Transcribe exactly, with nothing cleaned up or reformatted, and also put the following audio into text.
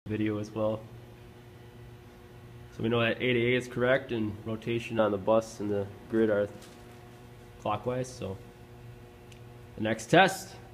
video as well. So we know that A to A is correct and rotation on the bus and the grid are clockwise. So the next test.